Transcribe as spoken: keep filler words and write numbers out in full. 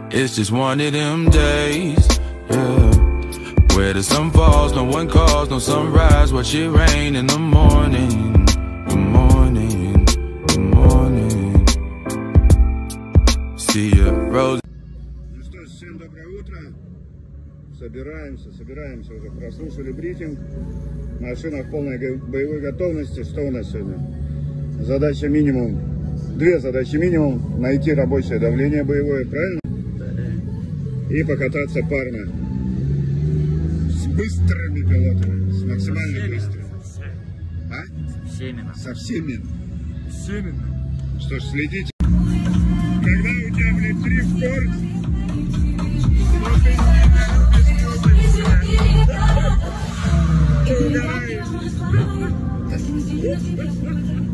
It's just one of them days, yeah, where the sun falls, no one calls, no sunrise, watch it rain in the morning, the morning, the morning. See ya, Rose. Ну что ж, всем доброе утро. Собираемся, собираемся уже. Прослушали брифинг. Машина в полной боевой готовности. Что у нас сегодня? Задача минимум. Две задачи минимум. Найти рабочее давление боевое, правильно? И покататься парно. С быстрыми пилотами. С максимально быстрыми. А? Всеми. Со всеми. Всеми. Что ж, следите. Когда у тебя, блядь, дрифт-корт, но ты не угораешь.